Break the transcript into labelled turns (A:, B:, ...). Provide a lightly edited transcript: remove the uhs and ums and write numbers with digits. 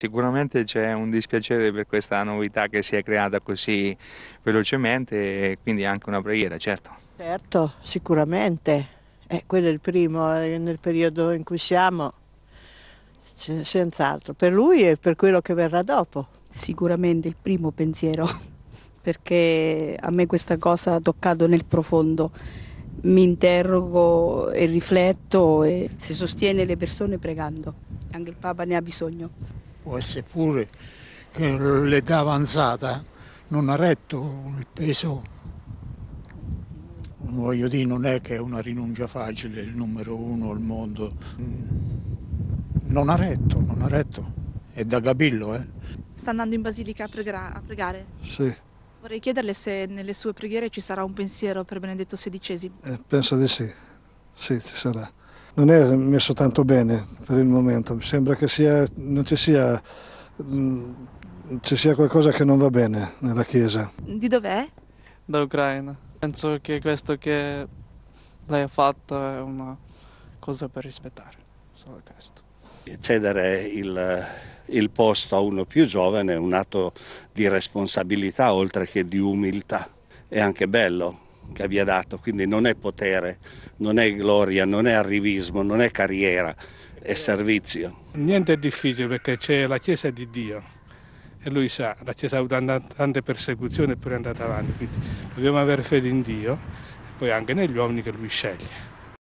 A: Sicuramente c'è un dispiacere per questa novità che si è creata così velocemente e quindi anche una preghiera, certo.
B: Certo, sicuramente. Quello è il primo, nel periodo in cui siamo, senz'altro, per lui e per quello che verrà dopo.
C: Sicuramente il primo pensiero, perché a me questa cosa ha toccato nel profondo. Mi interrogo e rifletto e si sostiene le persone pregando. Anche il Papa ne ha bisogno.
D: Può essere pure che l'età avanzata non ha retto il peso. Voglio dire, non è che è una rinuncia facile, il numero uno al mondo. Non ha retto, non ha retto. È da capirlo, eh.
E: Sta andando in Basilica a pregare?
F: Sì,
E: Vorrei chiederle se nelle sue preghiere ci sarà un pensiero per Benedetto XVI.
F: penso di sì. Sì, ci sarà. Non è messo tanto bene per il momento, mi sembra che non ci sia qualcosa che non va bene nella Chiesa.
E: Di dov'è?
G: Da Ucraina. Penso che questo che lei ha fatto è una cosa per rispettare, solo questo.
H: Cedere il posto a uno più giovane è un atto di responsabilità oltre che di umiltà. È anche bello che abbia dato, quindi non è potere, non è gloria, non è arrivismo, non è carriera, è servizio.
I: Niente è difficile perché c'è la Chiesa di Dio e lui sa, la Chiesa ha avuto tante persecuzioni eppure è andata avanti, quindi dobbiamo avere fede in Dio e poi anche negli uomini che lui sceglie.